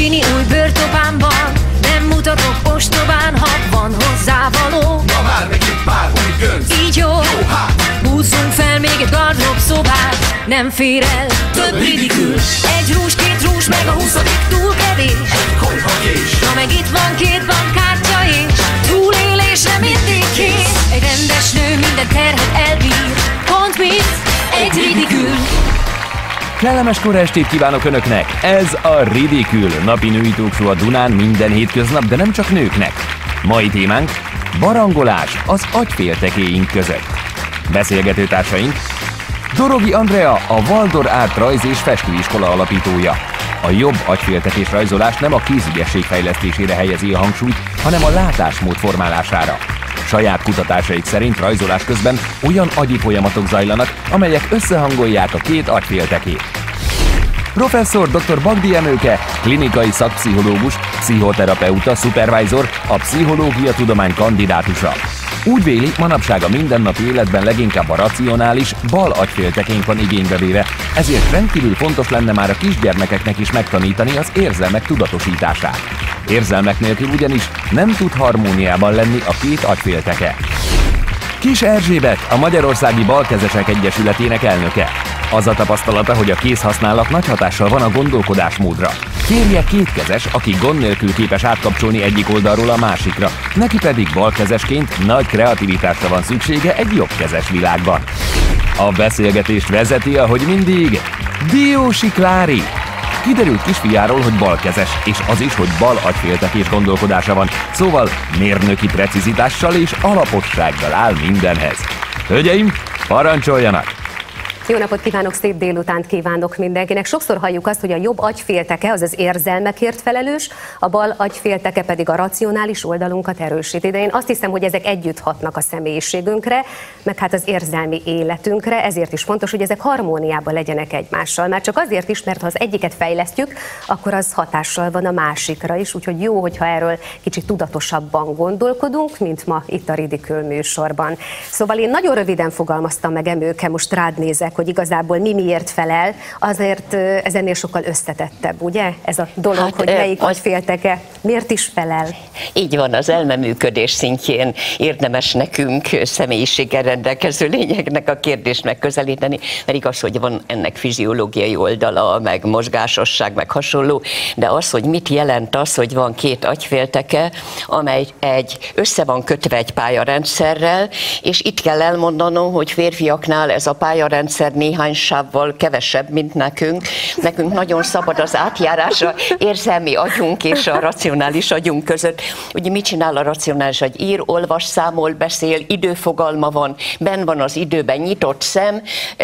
Tini új bőrtopámban, nem mutatok ostobán, ha van hozzávaló. Na már megint pár új gönc. Így jó, húzzunk fel még egy gardrób szobát. Nem fér el több ridikül. Egy rúzs, két rúzs, meg a 20. túl kevés. Egy konyha kés. Na meg itt van két bankkártya és túlélésre mindig kész. Egy rendes nő minden terhet elbír. Pont mit? Egy ridikül. Kellemes kora estét kívánok Önöknek! Ez a Ridikül, napi női talkshow a Dunán minden hétköznap, de nem csak nőknek. Mai témánk barangolás az agyféltekéink között. Beszélgető társaink: Dorogi Andrea, a Waldorf Art rajz- és festőiskola alapítója. A jobb agyféltetés rajzolás nem a kézügyesség fejlesztésére helyezi a hangsúlyt, hanem a látásmód formálására. Saját kutatásaik szerint rajzolás közben olyan agyi folyamatok zajlanak, amelyek összehangolják a két agyféltekét. Professzor dr. Bagdi Emőke, klinikai szakpszichológus, pszichoterapeuta, szupervájzor, a pszichológia tudomány kandidátusa. Úgy véli, manapság a mindennapi életben leginkább a racionális, bal agyféltekénk van igénybe véve, ezért rendkívül fontos lenne már a kisgyermekeknek is megtanítani az érzelmek tudatosítását. Érzelmek nélkül ugyanis nem tud harmóniában lenni a két agyfélteke. Kis Erzsébet, a Magyarországi Balkezesek Egyesületének elnöke. Az a tapasztalata, hogy a kézhasználat nagy hatással van a gondolkodásmódra. Férje kétkezes, aki gond nélkül képes átkapcsolni egyik oldalról a másikra, neki pedig balkezesként nagy kreativitásra van szüksége egy jobbkezes világban. A beszélgetést vezeti, ahogy mindig, Diósi Klári. Kiderült kisfiáról, hogy balkezes, és az is, hogy bal agyféltekés gondolkodása van, szóval mérnöki precizitással és alapossággal áll mindenhez. Hölgyeim, parancsoljanak! Jó napot kívánok, szép délutánt kívánok mindenkinek. Sokszor halljuk azt, hogy a jobb agyfélteke az az érzelmekért felelős, a bal agyfélteke pedig a racionális oldalunkat erősíti. De én azt hiszem, hogy ezek együtt hatnak a személyiségünkre, meg hát az érzelmi életünkre, ezért is fontos, hogy ezek harmóniában legyenek egymással. Már csak azért is, mert ha az egyiket fejlesztjük, akkor az hatással van a másikra is, úgyhogy jó, hogyha erről kicsit tudatosabban gondolkodunk, mint ma itt a Ridikül műsorban. Szóval én nagyon röviden fogalmaztam meg, Emőke, most rád nézek, hogy igazából mi miért felel, azért ez ennél sokkal összetettebb, ugye? Ez a dolog, hát, hogy melyik agyfélteke miért is felel. Így van, az elmeműködés szintjén érdemes nekünk személyiséggel rendelkező lényeknek a kérdést megközelíteni, mert igaz, hogy van ennek fiziológiai oldala, meg mozgásosság, meg hasonló, de az, hogy mit jelent az, hogy van két agyfélteke, amely össze van kötve egy pályarendszerrel, és itt kell elmondanom, hogy férfiaknál ez a pályarendszer néhány sávval kevesebb, mint nekünk. Nekünk nagyon szabad az átjárása érzelmi agyunk és a racionális agyunk között. Ugye mit csinál a racionális agy? Ír, olvas, számol, beszél, időfogalma van, benn van az időben nyitott szem,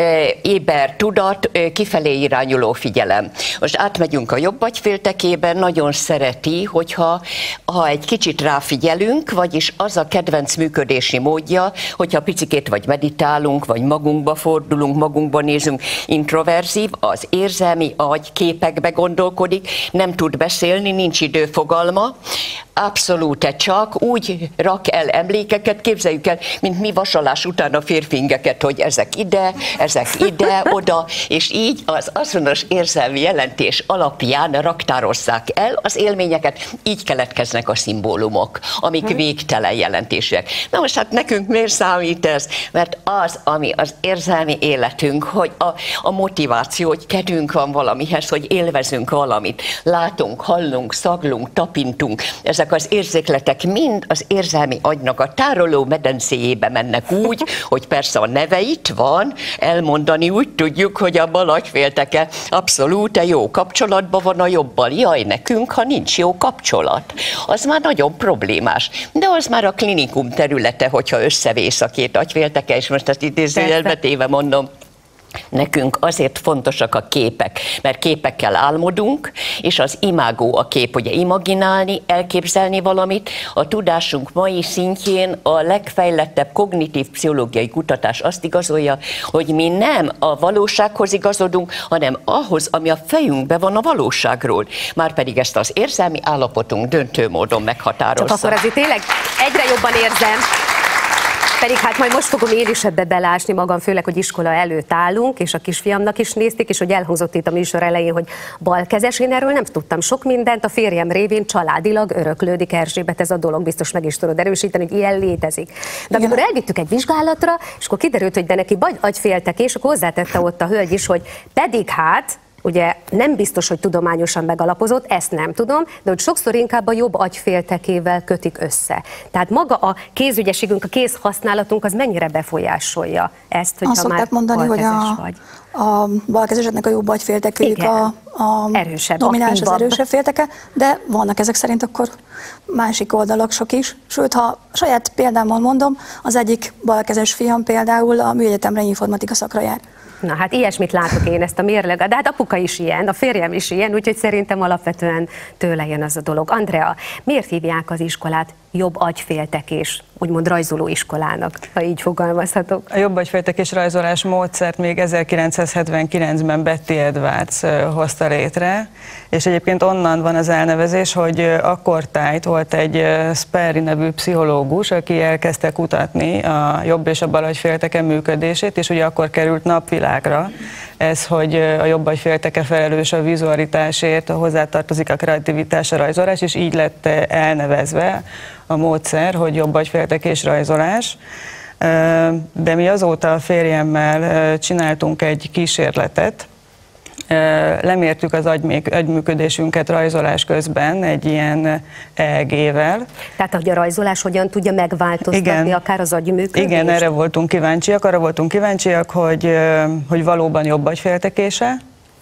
éber tudat, kifelé irányuló figyelem. Most átmegyünk a jobb agyféltekében, nagyon szereti, hogyha egy kicsit ráfigyelünk, vagyis az a kedvenc működési módja, hogyha picikét vagy meditálunk, vagy magunkba fordulunk, magunkban nézünk, introverzív, az érzelmi agy képekbe gondolkodik, nem tud beszélni, nincs időfogalma, abszolút csak úgy rak el emlékeket, képzeljük el, mint mi vasalás után a férfingeket, hogy ezek ide, oda, és így az azonos érzelmi jelentés alapján raktározzák el az élményeket, így keletkeznek a szimbólumok, amik végtelen jelentésűek. Na most hát nekünk miért számít ez? Mert az, ami az érzelmi életünk, hogy a motiváció, hogy kedvünk van valamihez, hogy élvezünk valamit, látunk, hallunk, szaglunk, tapintunk, ezek az érzékletek mind az érzelmi agynak a tároló medencéjébe mennek úgy, hogy persze a neve itt van, elmondani úgy tudjuk, hogy a bal agyfélteke abszolút jó kapcsolatban van a jobbal. Jaj, nekünk, ha nincs jó kapcsolat, az már nagyon problémás. De az már a klinikum területe, hogyha összevész a két agyfélteke, és most ezt idézőjelbe téve mondom, nekünk azért fontosak a képek, mert képekkel álmodunk, és az imágó a kép, ugye imaginálni, elképzelni valamit. A tudásunk mai szintjén a legfejlettebb kognitív pszichológiai kutatás azt igazolja, hogy mi nem a valósághoz igazodunk, hanem ahhoz, ami a fejünkben van a valóságról. Márpedig ezt az érzelmi állapotunk döntő módon meghatározza. Csak akkor azért tényleg egyre jobban érzem, Pedig hát majd most fogom én is ebbe belásni magam, főleg, hogy iskola előtt állunk, és a kisfiamnak is nézték, és hogy elhangzott itt a műsor elején, hogy balkezes, én erről nem tudtam sok mindent, a férjem révén családilag öröklődik, Erzsébet, ez a dolog, biztos meg is tudod erősíteni, hogy ilyen létezik. De amikor elvittük egy vizsgálatra, és akkor kiderült, hogy de neki agyféltekés, akkor hozzátette ott a hölgy is, hogy pedig hát, ugye nem biztos, hogy tudományosan megalapozott, ezt nem tudom, de hogy sokszor inkább a jobb agyféltekével kötik össze. Tehát maga a kézügyességünk, a kézhasználatunk az mennyire befolyásolja ezt, hogyha azt már mondani, hogy vagy. A balkezeseknek a jobb agyféltekéjük a erősebb, domináns, aktívabb. az erősebb félteke, de vannak ezek szerint akkor másik oldalak sok is. Sőt, ha saját példámmal mondom, az egyik balkezes fiam például a műegyetemre informatika szakra jár. Na hát ilyesmit látok én, ezt a mérleget, de hát apuka is ilyen, a férjem is ilyen, úgyhogy szerintem alapvetően tőle jön az a dolog. Andrea, miért hívják az iskolát jobb agyféltekés, úgymond rajzoló iskolának, ha így fogalmazhatok? A jobb agyféltekés rajzolás módszert még 1979-ben Betty Edwards hozta létre, és egyébként onnan van az elnevezés, hogy akkortájt volt egy Sperry nevű pszichológus, aki elkezdte kutatni a jobb és a bal agyfélteke működését, és ugye akkor került napvilágra ez, hogy a jobb agyfélteke felelős a vizualitásért, hozzátartozik a kreativitás, a rajzolás, és így lett elnevezve a módszer, hogy jobb agyféltekés rajzolás. De mi azóta a férjemmel csináltunk egy kísérletet, lemértük az agyműködésünket rajzolás közben egy ilyen EEG-vel. Tehát, hogy a rajzolás hogyan tudja megváltoztatni akár az agyműködést? Igen, erre voltunk kíváncsiak. Arra voltunk kíváncsiak, hogy valóban jobb agyféltekése,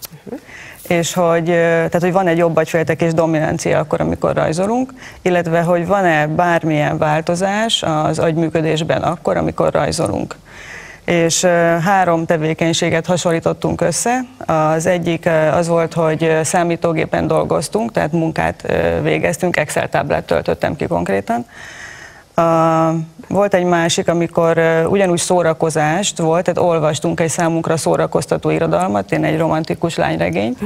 és hogy van egy jobb agyféltekés dominancia akkor, amikor rajzolunk, illetve hogy van-e bármilyen változás az agyműködésben akkor, amikor rajzolunk. És 3 tevékenységet hasonlítottunk össze. Az egyik az volt, hogy számítógépen dolgoztunk, tehát munkát végeztünk, Excel táblát töltöttem ki konkrétan. Volt egy másik, amikor ugyanúgy szórakozást volt, tehát olvastunk egy számunkra szórakoztató irodalmat, én egy romantikus lányregényt.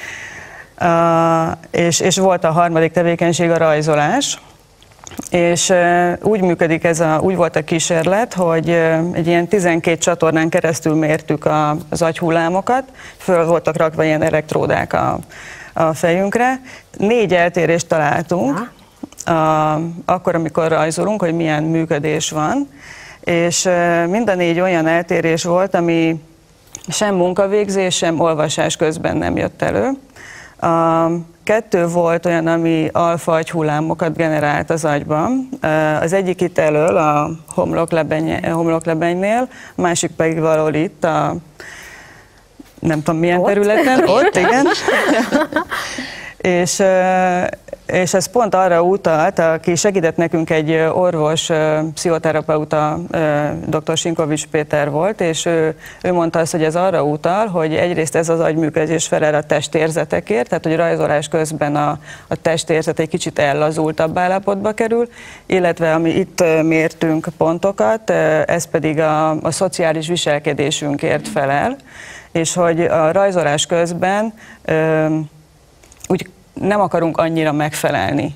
És volt a harmadik tevékenység, a rajzolás. És úgy működik úgy volt a kísérlet, hogy egy ilyen 12 csatornán keresztül mértük az agyhullámokat, föl voltak rakva ilyen elektródák a fejünkre. 4 eltérést találtunk, akkor, amikor rajzolunk, hogy milyen működés van, és mind a 4 olyan eltérés volt, ami sem munkavégzés, sem olvasás közben nem jött elő. 2 volt olyan, ami alfa agyhullámokat generált az agyban. Az egyik itt elől, a homloklebenynél, a másik pedig valahol itt, nem tudom milyen területen, ott, igen. És ez pont arra utalt, aki segített nekünk, egy orvos, pszichoterapeuta, dr. Sinkovics Péter volt, és ő mondta azt, hogy ez arra utal, hogy egyrészt ez az agyműködés felel a testérzetekért, tehát hogy rajzolás közben a testérzet egy kicsit ellazultabb állapotba kerül, illetve ami itt mértünk pontokat, ez pedig a szociális viselkedésünkért felel, és hogy a rajzolás közben úgy nem akarunk annyira megfelelni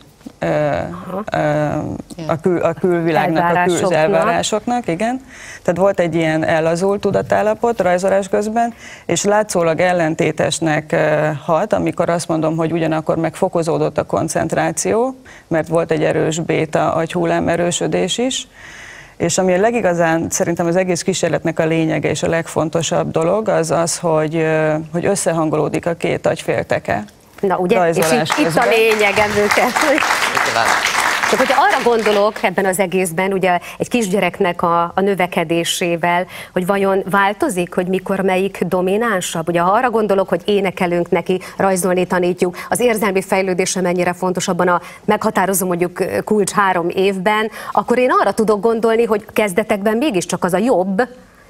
a külvilágnak, az elvárásoknak, igen. Tehát volt egy ilyen ellazult tudatállapot rajzolás közben, és látszólag ellentétesnek hat, amikor azt mondom, hogy ugyanakkor megfokozódott a koncentráció, mert volt egy erős béta agyhullám erősödés is, és ami a legigazán szerintem az egész kísérletnek a lényege és a legfontosabb dolog az az, hogy összehangolódik a 2 agyfélteke. Na ugye, és itt a lényegem őket. Csak hogyha arra gondolok ebben az egészben, ugye egy kisgyereknek a növekedésével, hogy vajon változik, hogy mikor melyik dominánsabb? Ugye ha arra gondolok, hogy énekelünk neki, rajzolni tanítjuk, az érzelmi fejlődése mennyire fontos abban a meghatározó mondjuk kulcs 3 évben, akkor én arra tudok gondolni, hogy kezdetekben mégiscsak az a jobb,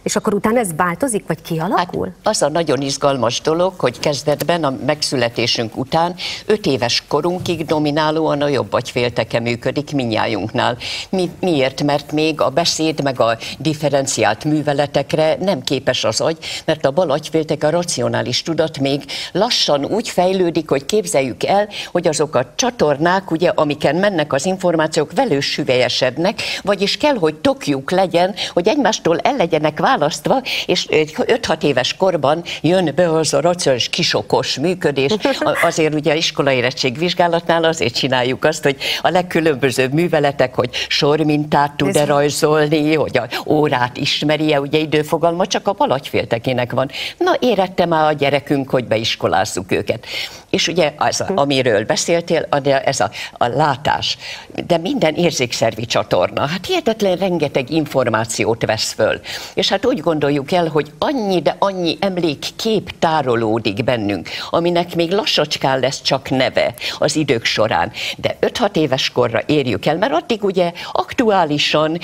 És akkor utána ez változik, vagy kialakul? Hát az a nagyon izgalmas dolog, hogy kezdetben a megszületésünk után 5 éves korunkig dominálóan a jobb agyfélteke működik mindnyájunknál. Miért? Mert még a beszéd meg a differenciált műveletekre nem képes az agy, mert a bal agyfélteke, a racionális tudat még lassan úgy fejlődik, hogy képzeljük el, hogy azok a csatornák, ugye, amiken mennek az információk, velős süvelyesednek, vagyis kell, hogy tokjuk legyen, hogy egymástól el legyenek választva, és 5-6 éves korban jön be az a racionális kisokos működés. Azért ugye iskolaérettség vizsgálatnál azért csináljuk azt, hogy a legkülönbözőbb műveletek, hogy sormintát tud-e rajzolni, hogy a órát ismeri-e, ugye időfogalma csak a bal agyféltekének van. Na, érette már a gyerekünk, hogy beiskolázzuk őket. És ugye az, amiről beszéltél, ez a látás, de minden érzékszervi csatorna, hát hihetetlen rengeteg információt vesz föl. És hát úgy gondoljuk el, hogy annyi, de annyi emlékkép tárolódik bennünk, aminek még lassacskán lesz csak neve az idők során. De 5-6 éves korra érjük el, mert addig ugye aktuálisan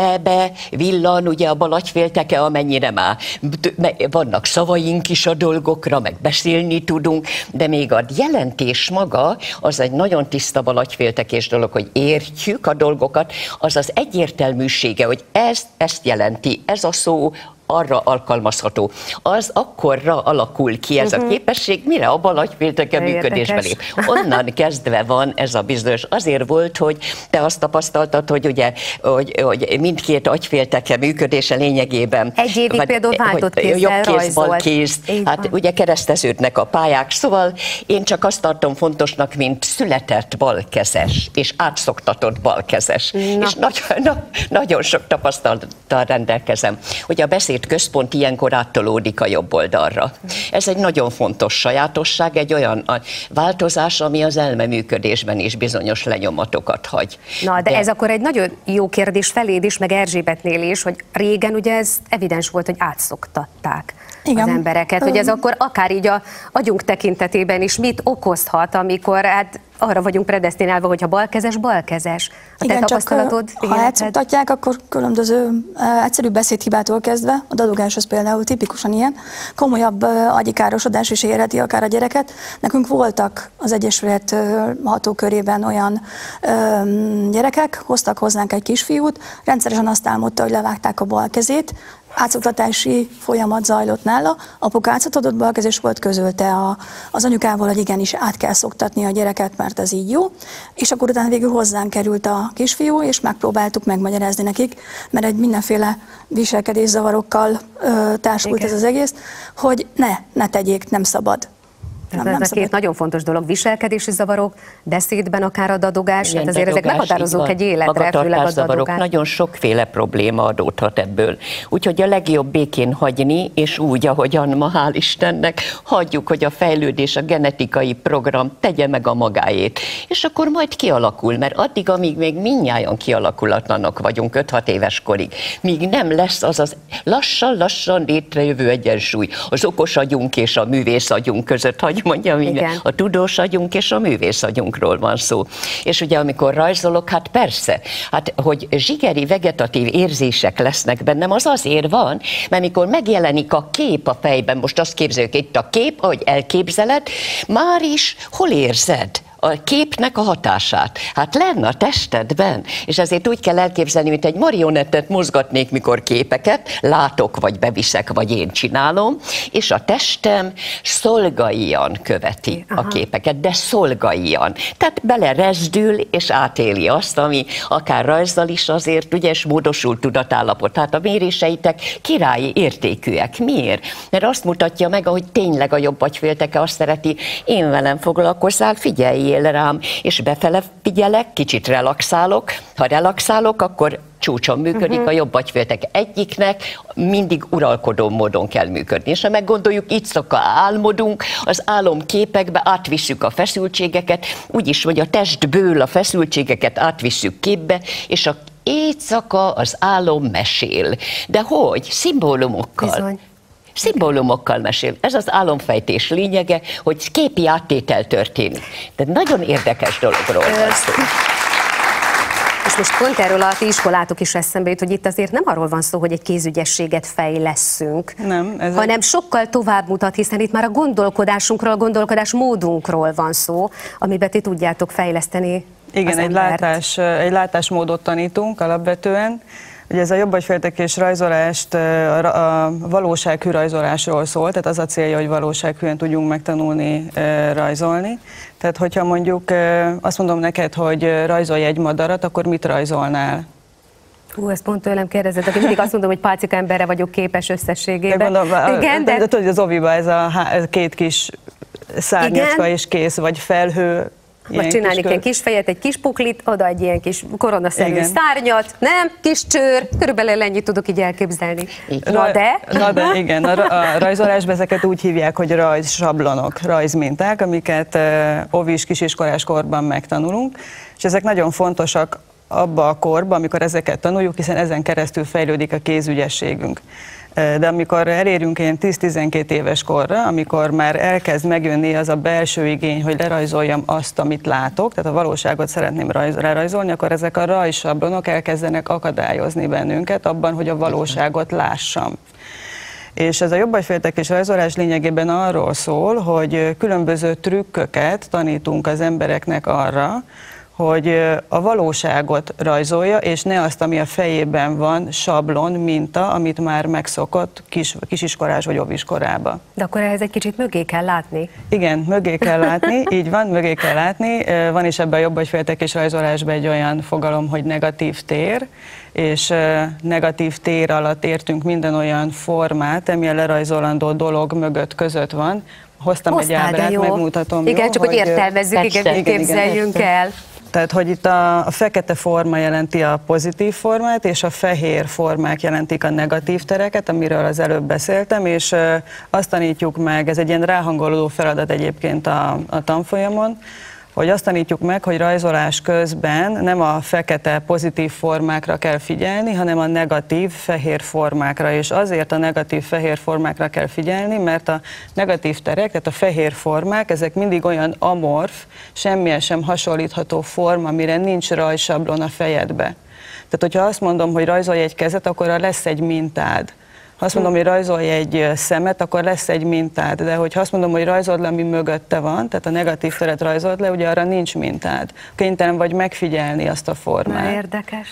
villan ugye a bal agyfélteke, amennyire már vannak szavaink is a dolgokra, meg beszélni tudunk, de még a jelentés maga, az egy nagyon tiszta bal agyféltekés dolog, hogy értjük a dolgokat, az az egyértelműsége, hogy ezt jelenti, ez a szó arra alkalmazható. Az akkorra alakul ki ez a képesség, mire a bal agyfélteke működésbe lép. Onnan kezdve van ez a bizonyos. Azért volt, hogy te azt tapasztaltad, hogy ugye, hogy mindkét agyfélteke működése lényegében. Egy évig például váltott kézzel rajzolt. Kéz, hát ugye kereszteződnek a pályák, szóval én csak azt tartom fontosnak, mint született balkezes, és átszoktatott balkezes. És nagyon sok tapasztalattal rendelkezem, hogy a beszéd központ ilyenkor áttolódik a jobb oldalra. Ez egy nagyon fontos sajátosság, egy olyan változás, ami az elmeműködésben is bizonyos lenyomatokat hagy. Na, de ez akkor egy nagyon jó kérdés feléd is, meg Erzsébetnél is, hogy régen ugye ez evidens volt, hogy átszoktatták az embereket, hogy ez akkor akár így a agyunk tekintetében is mit okozhat, amikor hát arra vagyunk predesztinálva, hogyha balkezes. A te tapasztalatod? Ha átszoktatják, akkor különböző egyszerű beszédhibától kezdve, a dadogás az például tipikusan ilyen, komolyabb agyi károsodás is érheti akár a gyereket. Nekünk voltak az Egyesület hatókörében olyan gyerekek, hoztak hozzánk egy kisfiút, rendszeresen azt álmodta, hogy levágták a bal kezét, átszoktatási folyamat zajlott nála, apuka átszoktatott balkezes volt, közölte az anyukával, hogy igenis át kell szoktatni a gyereket, mert ez így jó, és akkor utána végül hozzánk került a kisfiú, és megpróbáltuk megmagyarázni nekik, mert egy mindenféle viselkedészavarokkal társult ez az egész, hogy ne tegyék, nem szabad. Ez a két nagyon fontos dolog, viselkedési zavarok, beszédben akár a dadogás, hát azért ezek meghatározók egy életre, főleg a dadogás. Nagyon sokféle probléma adódhat ebből. Úgyhogy a legjobb békén hagyni, és úgy, ahogyan ma, hál' Istennek, hagyjuk, hogy a fejlődés, a genetikai program tegye meg a magáét. És akkor majd kialakul, mert addig, amíg még mindnyájan kialakulatlanok vagyunk 5-6 éves korig, míg nem lesz az lassan létrejövő egyensúly az okos agyunk és a művész agyunk között, hogy mondjam, a tudós agyunk és a művész agyunkról van szó. És ugye amikor rajzolok, hát persze, hát hogy zsigeri vegetatív érzések lesznek bennem, az azért van, mert mikor megjelenik a kép a fejben, most azt képzeljük, itt a kép, ahogy elképzeled, már is hol érzed a képnek a hatását? Hát lenne a testedben, és ezért úgy kell elképzelni, mint egy marionettet mozgatnék, mikor képeket látok, vagy beviszek, vagy én csinálom, és a testem szolgaian követi a képeket, de szolgaian. Tehát belerezdül, és átéli azt, ami akár rajzzal is azért ügyes, módosult tudatállapot. Tehát a méréseitek királyi értékűek. Miért? Mert azt mutatja meg, ahogy tényleg a jobb agyfélteke azt szereti, én velem foglalkozzál, figyelj rám, és befele figyelek, kicsit relaxálok. Ha relaxálok, akkor csúcson működik a jobb agyfélteke. Egyiknek mindig uralkodó módon kell működni. És ha meggondoljuk, itt szokva álmodunk, az álomképekbe átvisszük a feszültségeket, úgyis, hogy a testből a feszültségeket átvisszük képbe, és a éjszaka az álom mesél. De hogy? Szimbólumokkal. Bizony. Szimbólumokkal mesél. Ez az álomfejtés lényege, hogy képi áttétel történik. De nagyon érdekes dologról van szó. És És most pont erről a ti iskolátok is eszembe jut, hogy itt azért nem arról van szó, hogy egy kézügyességet fejlesszünk, hanem sokkal tovább mutat, hiszen itt már a gondolkodásunkról, a gondolkodásmódunkról van szó, amiben ti tudjátok fejleszteni. Igen, egy látásmódot tanítunk alapvetően. Ugye ez a jobbagyféltekés rajzolást a valósághű rajzolásról szól, tehát az a célja, hogy valósághűen tudjunk megtanulni rajzolni. Tehát hogyha mondjuk azt mondom neked, hogy rajzolj egy madarat, akkor mit rajzolnál? Ezt pont tőlem kérdezett, aki mindig azt mondom, hogy pálcika emberre vagyok képes összességében. De tudod, az oviba ez a két kis szárnyacska és kész, vagy felhő. Vagy csinálni egy kis fejet, egy kis puklit, oda egy ilyen kis koronaszerű szárnyat, nem? Kis csőr, körülbelül ennyit tudok így elképzelni. Na de, igen, a rajzolásban ezeket úgy hívják, hogy rajzsablonok, rajzminták, amiket ovis kisiskolás korban megtanulunk, és ezek nagyon fontosak abba a korba, amikor ezeket tanuljuk, hiszen ezen keresztül fejlődik a kézügyességünk. De amikor elérünk ilyen 10-12 éves korra, amikor már elkezd megjönni az a belső igény, hogy lerajzoljam azt, amit látok, tehát a valóságot szeretném lerajzolni, akkor ezek a rajzsablonok elkezdenek akadályozni bennünket abban, hogy a valóságot lássam. És ez a jobbagyféltekés rajzolás lényegében arról szól, hogy különböző trükköket tanítunk az embereknek arra, hogy a valóságot rajzolja, és ne azt, ami a fejében van, sablon, minta, amit már megszokott kisiskolás vagy óviskorába. De akkor ehhez egy kicsit mögé kell látni. Igen, mögé kell látni, így van, mögé kell látni. Van is ebben a jobbagyféltekés rajzolásban egy olyan fogalom, hogy negatív tér, és negatív tér alatt értünk minden olyan formát, ami a lerajzolandó dolog mögött között van. Hoztam egy ábrát, megmutatom. Igen, jó, csak hogy értelmezzük, igen, képzeljünk el. Tehát, hogy itt a fekete forma jelenti a pozitív formát, és a fehér formák jelentik a negatív tereket, amiről az előbb beszéltem, és azt tanítjuk meg, ez egy ilyen ráhangolódó feladat egyébként a tanfolyamon, hogy azt tanítjuk meg, hogy rajzolás közben nem a fekete pozitív formákra kell figyelni, hanem a negatív fehér formákra, és azért a negatív fehér formákra kell figyelni, mert a negatív terek, tehát a fehér formák, ezek mindig olyan amorf, semmilyen sem hasonlítható forma, amire nincs rajzsablon a fejedbe. Tehát, hogyha azt mondom, hogy rajzolj egy kezet, akkor lesz egy mintád. Ha azt mondom, hogy rajzolj egy szemet, akkor lesz egy mintád, de hogyha azt mondom, hogy rajzold le, ami mögötte van, tehát a negatív teret rajzold le, ugye arra nincs mintád. Kénytelen vagy megfigyelni azt a formát. Na, érdekes.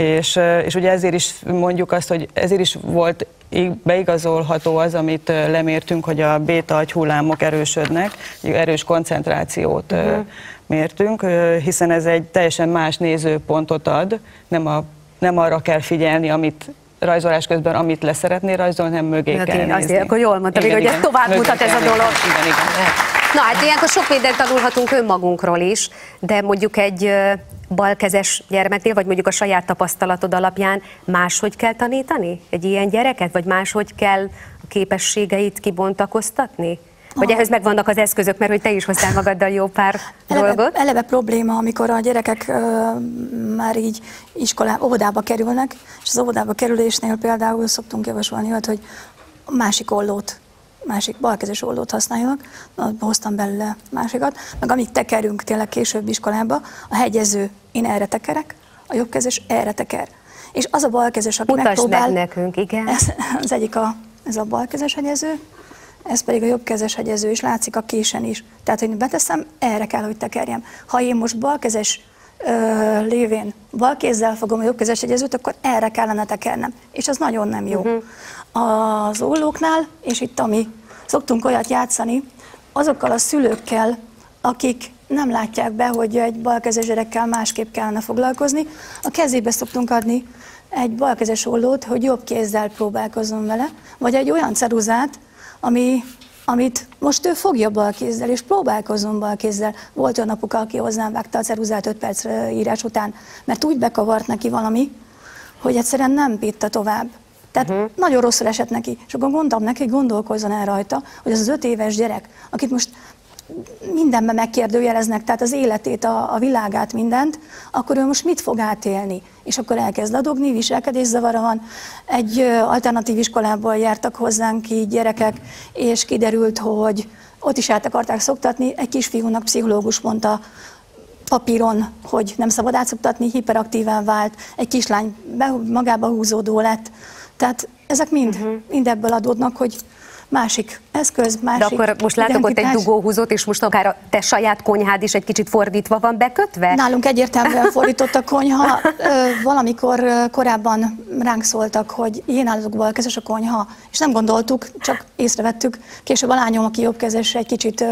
És ugye ezért is mondjuk azt, hogy ezért is volt beigazolható az, amit lemértünk, hogy a béta agyhullámok erősödnek, erős koncentrációt mértünk, hiszen ez egy teljesen más nézőpontot ad, nem arra kell figyelni, amit rajzolás közben, amit leszeretnél rajzolni, nem mögé kell nézni. Azért, akkor jól mondtam, hogy ez tovább mutat ez a dolog. Igen. Na hát ilyenkor sok mindent tanulhatunk önmagunkról is, de mondjuk egy balkezes gyermeknél, vagy mondjuk a saját tapasztalatod alapján máshogy kell tanítani egy ilyen gyereket, vagy máshogy kell a képességeit kibontakoztatni? Vagy ehhez megvannak az eszközök, mert hogy te is hoztál magaddal jó pár dolgot? Eleve probléma, amikor a gyerekek már így óvodába kerülnek, és az óvodába kerülésnél például szoktunk javasolni, hogy másik balkezes ollót használjanak, hoztam belőle másikat, meg amit tekerünk tényleg később iskolába, a hegyező, én erre tekerek, a jobbkezes erre teker. És az a balkezes, aki megpróbál... Mutasd meg nekünk, igen. Az egyik ez a balkezes hegyező, ez pedig a jobbkezes hegyező, és látszik a késen is. Tehát, hogy beteszem, erre kell, hogy tekerjem. Ha én most balkezes lévén balkézzel fogom a jobbkezes hegyezőt, akkor erre kellene tekernem. És az nagyon nem jó. Az ollóknál, és itt szoktunk olyat játszani, azokkal a szülőkkel, akik nem látják be, hogy egy balkezes gyerekkel másképp kellene foglalkozni, a kezébe szoktunk adni egy balkezes ollót, hogy jobb kézzel próbálkozzon vele, vagy egy olyan ceruzát, amit most ő fogja balkézzel, és próbálkozzon balkézzel. Volt olyan apuka, aki hozzám vágta a ceruzát 5 perc írás után, mert úgy bekavart neki valami, hogy egyszerűen nem bírta tovább. Tehát nagyon rosszul esett neki. És akkor mondtam neki, hogy gondolkozzon el rajta, hogy az 5 éves gyerek, akit most mindenben megkérdőjeleznek, tehát az életét, a világát, mindent, akkor ő most mit fog átélni? És akkor elkezd ladogni, viselkedészavara van. Egy alternatív iskolából jártak hozzánk így gyerekek, és kiderült, hogy ott is át akarták szoktatni, egy kisfiúnak pszichológus mondta, papíron, hogy nem szabad átszoktatni, hiperaktíven vált, egy kislány magába húzódó lett. Tehát ezek mind ebből adódnak, hogy másik eszköz, másik. De akkor most látok ott egy dugóhúzót, és most akár a te saját konyhád is egy kicsit fordítva van bekötve? Nálunk egyértelműen fordított a konyha. Valamikor korábban ránk szóltak, hogy ilyen állapotban kezes a konyha, és nem gondoltuk, csak észrevettük. Később a lányom, aki jobbkezes, egy kicsit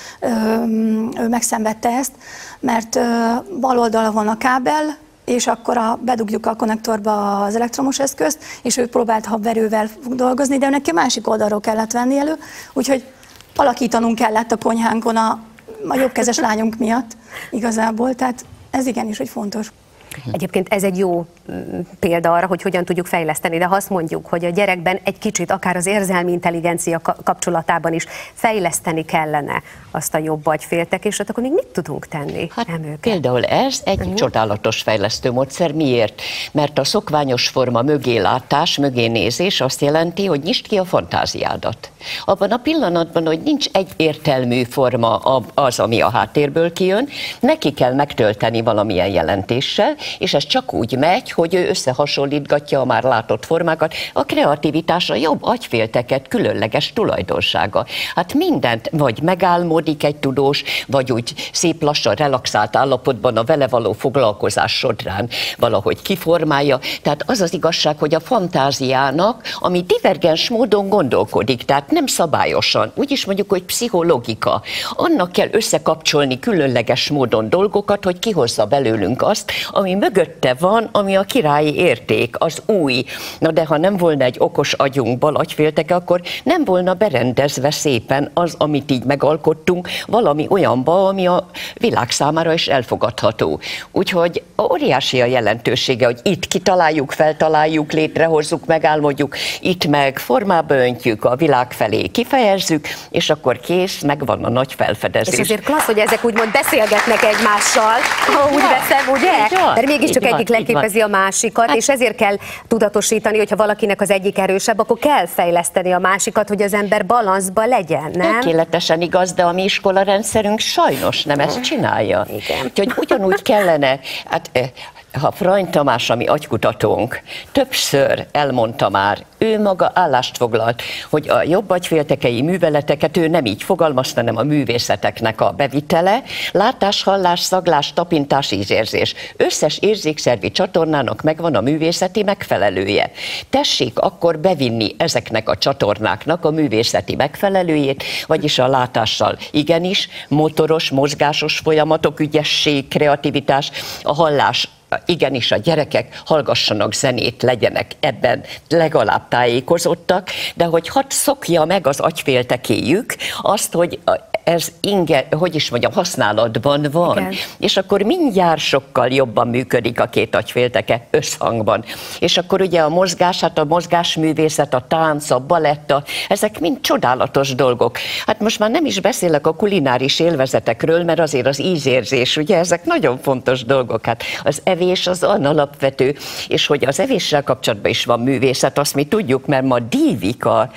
megszenvedte ezt, mert bal oldalon van a kábel, és akkor bedugjuk a konnektorba az elektromos eszközt, és ő próbált habverővel dolgozni, de neki a másik oldalról kellett venni elő, úgyhogy alakítanunk kellett a konyhánkon a jobbkezes lányunk miatt igazából, tehát ez igenis, hogy fontos. Egyébként ez egy jó példa arra, hogy hogyan tudjuk fejleszteni, de ha azt mondjuk, hogy a gyerekben egy kicsit akár az érzelmi intelligencia kapcsolatában is fejleszteni kellene azt a jobb agyféltekést, akkor még mit tudunk tenni? Hát például ez egy csodálatos fejlesztő módszer. Miért? Mert a szokványos forma mögé látás, mögé nézés azt jelenti, hogy nyisd ki a fantáziádat. Abban a pillanatban, hogy nincs egy értelmű forma az, ami a háttérből kijön, neki kell megtölteni valamilyen jelentéssel, és ez csak úgy megy, hogy ő összehasonlítgatja a már látott formákat. A kreativitás a jobb agyfélteket különleges tulajdonsága. Hát mindent vagy megálmodik egy tudós, vagy úgy szép lassan relaxált állapotban a vele való foglalkozás során valahogy kiformálja. Tehát az az igazság, hogy a fantáziának, ami divergens módon gondolkodik, tehát nem szabályosan, úgyis mondjuk, hogy pszichológika, annak kell összekapcsolni különleges módon dolgokat, hogy kihozza belőlünk azt, ami mögötte van, ami a királyi érték, az új. Na de ha nem volna egy okos agyunk, bal agyfélteke, akkor nem volna berendezve szépen az, amit így megalkottunk, valami olyanba, ami a világ számára is elfogadható. Úgyhogy óriási a jelentősége, hogy itt kitaláljuk, feltaláljuk, létrehozzuk, megálmodjuk, itt meg formába öntjük, a világ felé kifejezzük, és akkor kész, megvan a nagy felfedezés. És azért klassz, hogy ezek úgymond beszélgetnek egymással, ha úgy veszem, ugye? Mert mégiscsak egyik leképezi a másikat, és ezért kell tudatosítani, hogyha valakinek az egyik erősebb, akkor kell fejleszteni a másikat, hogy az ember balanszba legyen, nem? Tökéletesen igaz, de a mi iskolarendszerünk sajnos nem ezt csinálja. Igen. Úgyhogy ugyanúgy kellene, hát ha Freund Tamás, ami agykutatónk, többször elmondta már, ő maga állást foglalt, hogy a jobb agyféltekei műveleteket ő nem így fogalmazta, hanem a művészeteknek a bevitele, látás, hallás, szaglás, tapintás, ízérzés. Összes érzékszervi csatornának megvan a művészeti megfelelője. Tessék akkor bevinni ezeknek a csatornáknak a művészeti megfelelőjét, vagyis a látással igenis, motoros, mozgásos folyamatok, ügyesség, kreativitás, a hallás, igenis a gyerekek hallgassanak zenét, legyenek ebben legalább tájékozottak, de hogy hadd szokja meg az agyféltekéjük azt, hogy ez hogy is mondjam, használatban van. Igen. És akkor mindjárt sokkal jobban működik a két agyfélteke összhangban. És akkor ugye a mozgás, hát a mozgásművészet, a tánc, a baletta, ezek mind csodálatos dolgok. Hát most már nem is beszélek a kulináris élvezetekről, mert azért az ízérzés, ugye ezek nagyon fontos dolgok. Hát az evés az alapvető, és hogy az evéssel kapcsolatban is van művészet, azt mi tudjuk, mert ma dívik a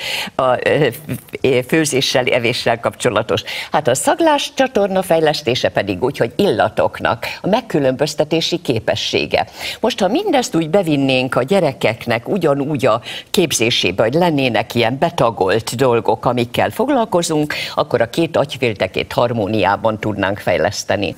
főzéssel, evéssel kapcsolatos. Hát a szaglás csatorna fejlesztése pedig úgy, hogy illatoknak a megkülönböztetési képessége. Most, ha mindezt úgy bevinnénk a gyerekeknek ugyanúgy a képzésébe, hogy lennének ilyen betagolt dolgok, amikkel foglalkozunk, akkor a két agyféltekét harmóniában tudnánk fejleszteni.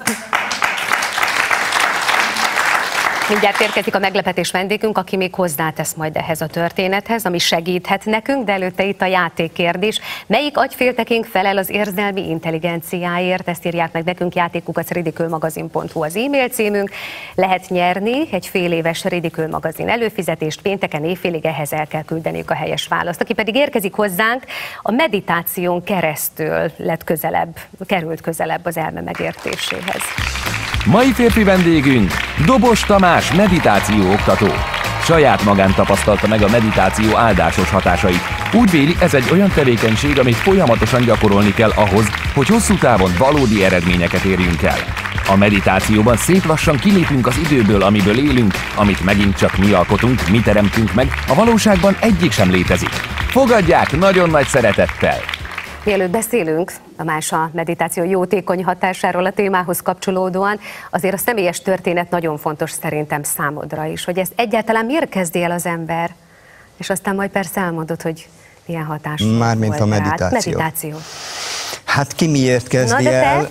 Mindjárt érkezik a meglepetés vendégünk, aki még hozzátesz majd ehhez a történethez, ami segíthet nekünk, de előtte itt a játékkérdés. Melyik agyféltekénk felel az érzelmi intelligenciáért? Ezt írják meg nekünk, játékkukac@ridikülmagazin.hu az e-mail címünk. Lehet nyerni egy féléves Ridikül magazin előfizetést, pénteken éjfélig ehhez el kell küldeniük a helyes választ. Aki pedig érkezik hozzánk, a meditáción keresztül került közelebb az elme megértéséhez. Mai férfi vendégünk Dobos Tamás meditáció oktató. Saját magán tapasztalta meg a meditáció áldásos hatásait. Úgy véli, ez egy olyan tevékenység, amit folyamatosan gyakorolni kell ahhoz, hogy hosszú távon valódi eredményeket érjünk el. A meditációban szép lassan kilépünk az időből, amiből élünk, amit megint csak mi alkotunk, mi teremtünk meg, a valóságban egyik sem létezik. Fogadják nagyon nagy szeretettel! Mielőtt beszélünk más a meditáció jótékony hatásáról a témához kapcsolódóan. Azért a személyes történet nagyon fontos szerintem számodra is, hogy ezt egyáltalán miért kezdi el az ember, és aztán majd persze elmondod, hogy milyen hatás volt. Mármint a meditáció. Meditáció. Hát ki miért kezdi el?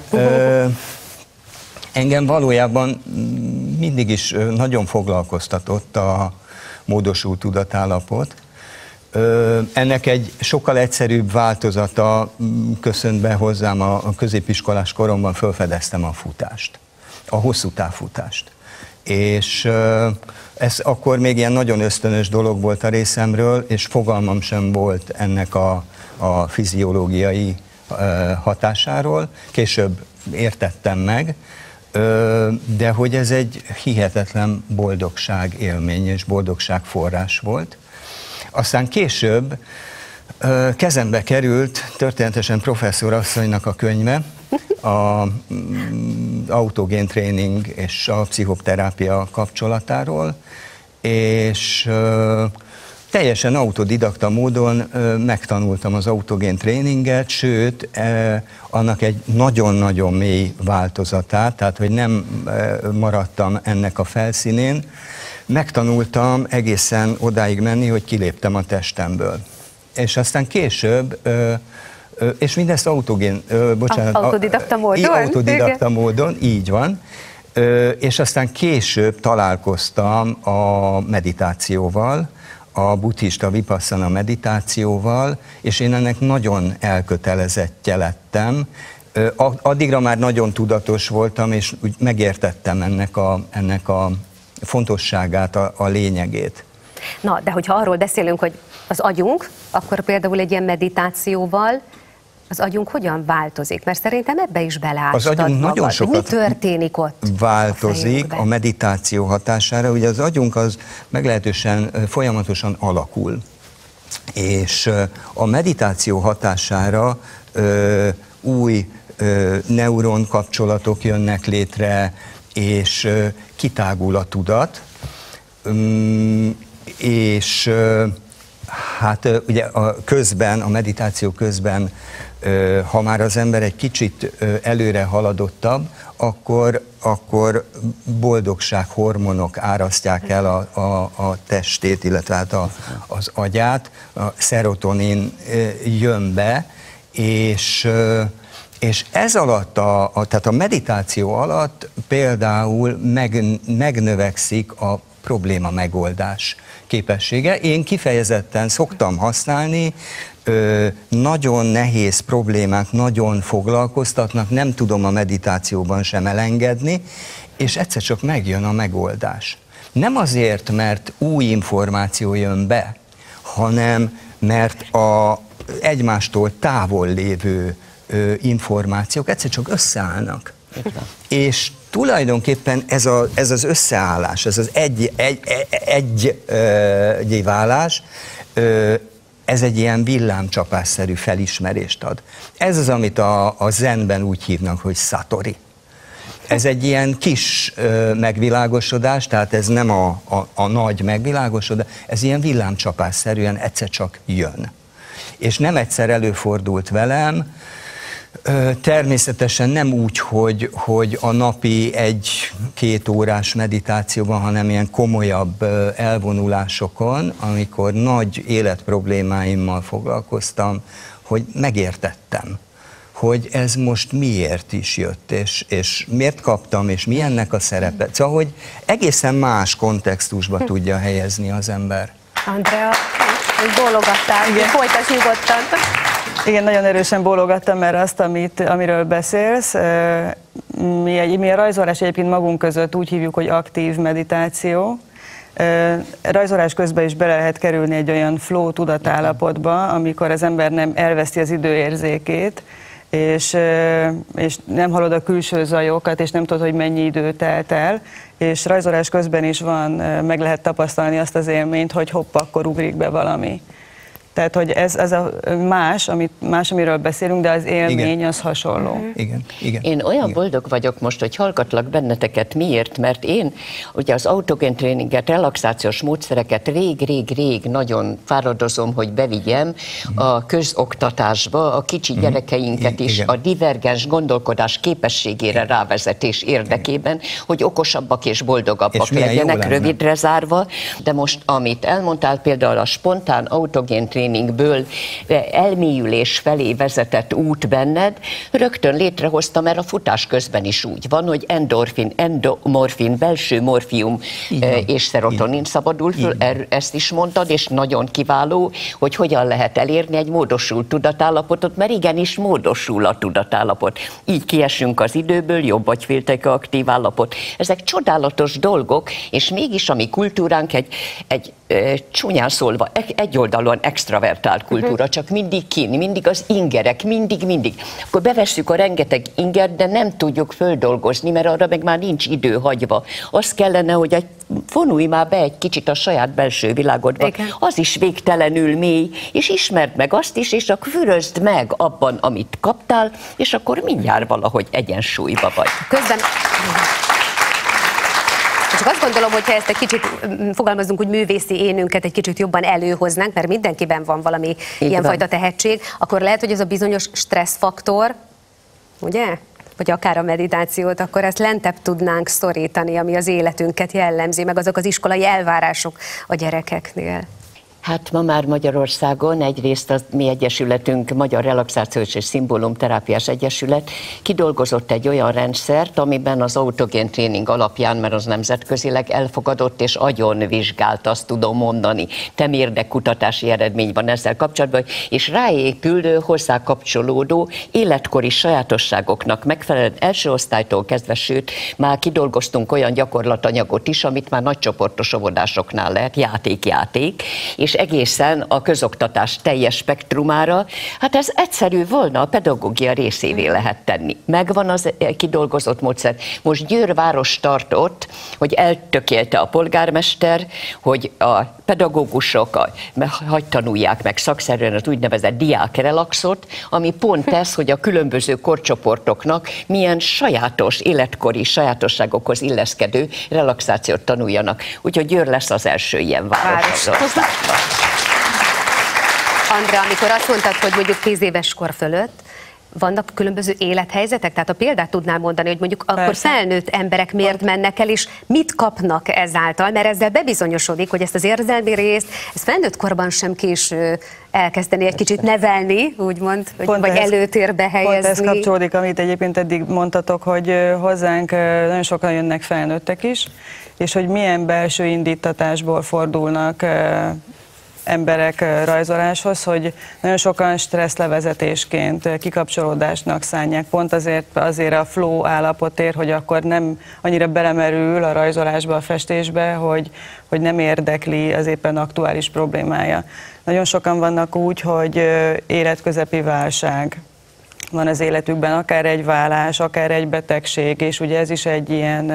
Engem valójában mindig is nagyon foglalkoztatott a módosult tudatállapot. Ennek egy sokkal egyszerűbb változata köszönt be hozzám a középiskolás koromban, felfedeztem a futást, a hosszú távfutást. És ez akkor még ilyen nagyon ösztönös dolog volt a részemről, és fogalmam sem volt ennek a fiziológiai hatásáról. Később értettem meg, de hogy ez egy hihetetlen boldogság élmény és boldogság forrás volt. Aztán később kezembe került történetesen professzor asszonynak a könyve, az autogén tréning és a pszichoterápia kapcsolatáról, és teljesen autodidakta módon megtanultam az autogén tréninget, sőt, annak egy nagyon-nagyon mély változatát, tehát hogy nem maradtam ennek a felszínén, megtanultam egészen odáig menni, hogy kiléptem a testemből. És aztán később, és mindezt autodidakta módon? Autodidakta módon, így van. És aztán később találkoztam a meditációval, a buddhista vipasszana meditációval, és én ennek nagyon elkötelezettje lettem. Addigra már nagyon tudatos voltam, és úgy megértettem ennek a fontosságát, a lényegét. Na, de hogyha arról beszélünk, hogy az agyunk, akkor például egy ilyen meditációval az agyunk hogyan változik? Mert szerintem ebbe is beleástad az agyunk magad. nagyon sokat mi történik ott? Változik a meditáció hatására. Ugye az agyunk az meglehetősen folyamatosan alakul. És a meditáció hatására új neuron kapcsolatok jönnek létre, és kitágul a tudat, és hát ugye a meditáció közben, ha már az ember egy kicsit előre haladottabb, akkor boldogsághormonok árasztják el a testét, illetve hát az agyát, a szerotonin jön be, és ez alatt, tehát a meditáció alatt például megnövekszik a probléma megoldás képessége. Én kifejezetten szoktam használni, nagyon nehéz problémák nagyon foglalkoztatnak, nem tudom a meditációban sem elengedni, és egyszer csak megjön a megoldás. Nem azért, mert új információ jön be, hanem mert egymástól távol lévő információk egyszer csak összeállnak. És tulajdonképpen ez az összeállás, ez az egyválás, ez egy ilyen villámcsapásszerű felismerést ad. Ez az, amit a zenben úgy hívnak, hogy satori. Ez egy ilyen kis megvilágosodás, tehát ez nem a nagy megvilágosodás, ez ilyen villámcsapásszerűen egyszer csak jön. És nem egyszer előfordult velem, természetesen nem úgy, hogy a napi 1-2 órás meditációban, hanem ilyen komolyabb elvonulásokon, amikor nagy életproblémáimmal foglalkoztam, hogy megértettem, hogy ez most miért is jött, és miért kaptam, és mi ennek a szerepe. Szóval, hogy egészen más kontextusba tudja helyezni az ember. Andrea, hogy bólogattál, hogy folytasd nyugodtan. Igen, nagyon erősen bólogattam, mert azt, amiről beszélsz, mi a rajzolás egyébként magunk között úgy hívjuk, hogy aktív meditáció. Rajzolás közben is bele lehet kerülni egy olyan flow tudatállapotba, amikor az ember nem elveszti az időérzékét, és nem hallod a külső zajokat, és nem tudod, hogy mennyi idő telt el, és rajzolás közben is meg lehet tapasztalni azt az élményt, hogy hopp, akkor ugrik be valami. Tehát, hogy ez a más, amiről beszélünk, de az élmény Igen. az hasonló. Igen. Én olyan boldog vagyok most, hogy hallgatlak benneteket. Miért? Mert én ugye az autogén tréninget, relaxációs módszereket rég nagyon fáradozom, hogy bevigyem a közoktatásba a kicsi gyerekeinket is a divergens gondolkodás képességére rávezetés érdekében, hogy okosabbak és boldogabbak legyenek, rövidre zárva. De most, amit elmondtál, például a spontán autogén tréningből elmélyülés felé vezetett út benned, rögtön létrehoztam, mert a futás közben is úgy van, hogy endorfin, endomorfin, belső morfium és szerotonin szabadul föl, ezt is mondtad, és nagyon kiváló, hogy hogyan lehet elérni egy módosult tudatállapotot, mert igenis módosul a tudatállapot. Így kiesünk az időből, jobb agyfélteke aktív állapot. Ezek csodálatos dolgok, és mégis a mi kultúránk egy csúnyán szólva, egyoldalúan extravertált kultúra, csak mindig kín, mindig az ingerek, mindig. Akkor bevesszük a rengeteg ingert, de nem tudjuk földolgozni, mert arra meg már nincs idő hagyva. Az kellene, hogy vonulj már be egy kicsit a saját belső világodba. Igen. Az is végtelenül mély, és ismerd meg azt is, és akkor fürözd meg abban, amit kaptál, és akkor mindjárt valahogy egyensúlyba vagy. Közben... Csak azt gondolom, hogyha ezt egy kicsit fogalmazunk, hogy művészi énünket egy kicsit jobban előhoznánk, mert mindenkiben van valami ilyenfajta tehetség, akkor lehet, hogy ez a bizonyos stresszfaktor, ugye? Vagy akár a meditációt, akkor ezt lentebb tudnánk szorítani, ami az életünket jellemzi, meg azok az iskolai elvárások a gyerekeknél. Hát ma már Magyarországon egyrészt a mi egyesületünk, Magyar Relaxációs és Szimbólumterápiás Egyesület kidolgozott egy olyan rendszert, amiben az autogén tréning alapján, mert az nemzetközileg elfogadott és agyon vizsgált, azt tudom mondani. Temérdek kutatási eredmény van ezzel kapcsolatban, és ráépül hozzá kapcsolódó életkori sajátosságoknak megfelelően első osztálytól kezdve, sőt, már kidolgoztunk olyan gyakorlatanyagot is, amit már nagycsoportos óvodásoknál lehet, játék, és egészen a közoktatás teljes spektrumára, hát ez egyszerű volna, a pedagógia részévé lehet tenni. Megvan az kidolgozott módszer. Most Győr város tart ott, hogy eltökélte a polgármester, hogy a pedagógusok hagy tanulják meg szakszerűen az úgynevezett diákrelaxot, ami pont ez, hogy a különböző korcsoportoknak milyen sajátos, életkori sajátosságokhoz illeszkedő relaxációt tanuljanak. Úgyhogy Győr lesz az első ilyen város. Andrea, amikor azt mondtad, hogy mondjuk 10 éves kor fölött vannak különböző élethelyzetek, tehát a példát tudnál mondani, hogy mondjuk akkor felnőtt emberek miért mennek el, és mit kapnak ezáltal, mert ezzel bebizonyosodik, hogy ezt az érzelmi részt, ezt felnőtt korban sem késő elkezdeni egy kicsit nevelni, úgymond, vagy előtérbe helyezni. Pont ez kapcsolódik, amit egyébként eddig mondtatok, hogy hozzánk nagyon sokan jönnek felnőttek is, és hogy milyen belső indítatásból fordulnak emberek rajzoláshoz, hogy nagyon sokan stresszlevezetésként, kikapcsolódásnak szánják, pont azért a flow állapotért, hogy akkor nem annyira belemerül a rajzolásba, a festésbe, hogy nem érdekli az éppen aktuális problémája. Nagyon sokan vannak úgy, hogy életközepi válság van az életükben, akár egy vállás, akár egy betegség, és ugye ez is egy ilyen,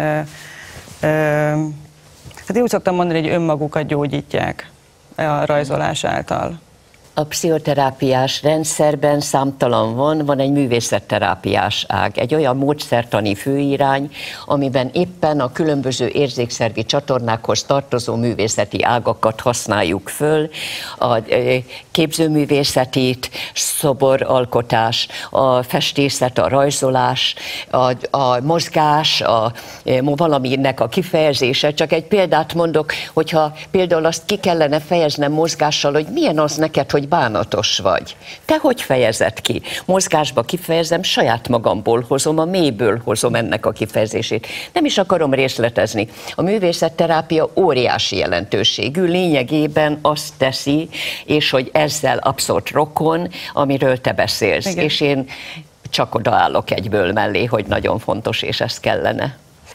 hát én úgy szoktam mondani, hogy önmagukat gyógyítják a rajzolás által. A pszichoterápiás rendszerben számtalan van egy művészetterápiás ág, egy olyan módszertani főirány, amiben éppen a különböző érzékszervi csatornákhoz tartozó művészeti ágakat használjuk föl, a képzőművészetét, szoboralkotás, a festészet, a rajzolás, a mozgás, valaminek a kifejezése. Csak egy példát mondok, hogyha például azt ki kellene fejeznem mozgással, hogy milyen az neked, hogy bánatos vagy. Te hogy fejezed ki? Mozgásba kifejezem, saját magamból hozom, a mélyből hozom ennek a kifejezését. Nem is akarom részletezni. A művészetterápia óriási jelentőségű, lényegében azt teszi, és hogy ezzel abszolút rokon, amiről te beszélsz. Igen. És én csak odaállok egyből mellé, hogy nagyon fontos, és ez kellene.